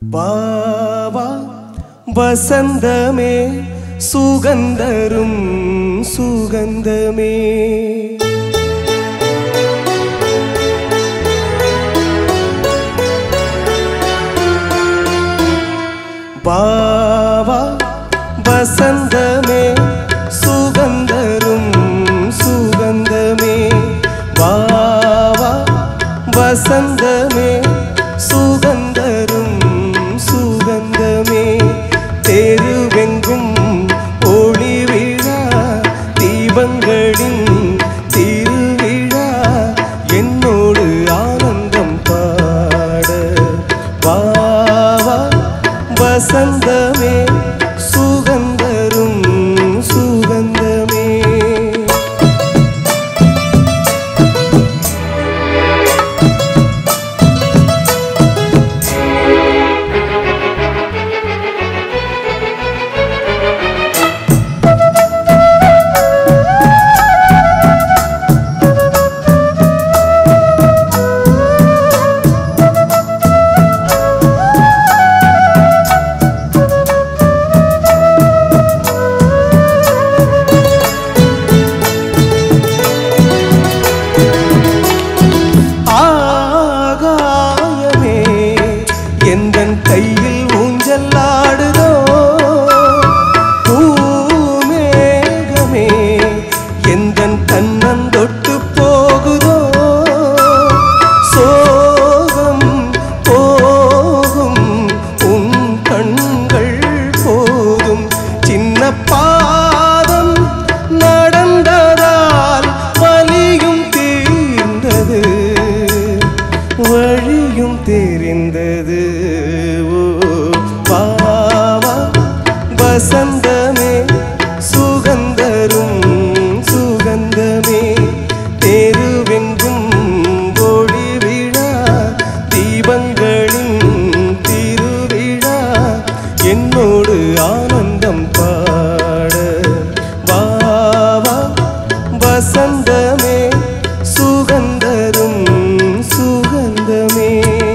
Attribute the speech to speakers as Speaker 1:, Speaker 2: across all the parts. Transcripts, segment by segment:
Speaker 1: வாவா வசந்தமே சுகந்தரும் சுகந்தமே வாவா வசந்தமே சுகந்தரும் சுகந்தமே வாவா வசந்தமே சுகந்தரும் சுகந்தமே தெருவெங்கும் ஒளி விழா தீபங்களின் திருவிழா என்னோடு ஆனந்தம் பாட வாவா வசந்தமே சுகந்தரும் சுகந்தமே கையில் ஊஞ்சலாடுதோ பூமேகமே எந்தன் கண்ணந்தொட்டு போகுதோ சோகம் போகும் உன் கண்கள் போதும் சின்ன பாதம் நடந்ததால் வலியும் தீர்ந்தது வழியும் தெரிந்தது வாவா வசந்தமே சுகந்தரும் சுகந்தமே தெருவெங்கும் ஒளி விழா தீபங்களின் திருவிழா என்னோடு ஆனந்தம் பாட வாவா வசந்தமே சுகந்தரும் சுகந்தமே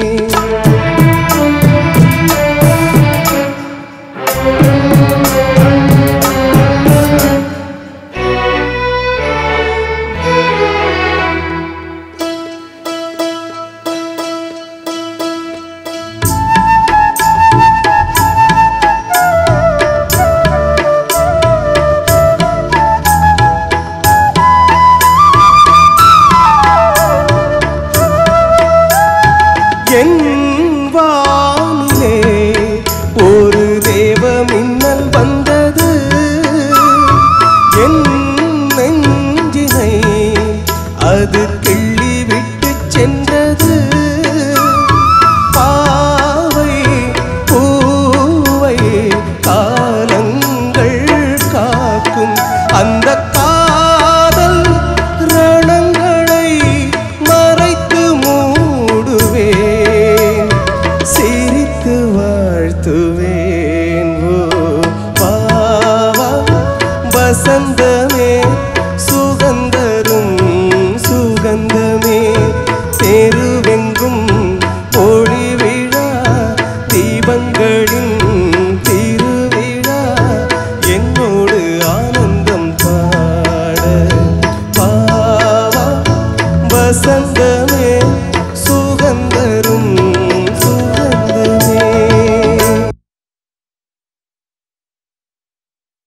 Speaker 1: என் வானிலே ஒரு தேவ மின்னல் வந்தது என் நெஞ்சினை அது கிள்ளி விட்டு சென்றது பாவை பூவை காலங்கள் காக்கும் அந்த காதல் ரணங்களை மறைத்து மூடுவே சிரித்து வாழ்த்துவே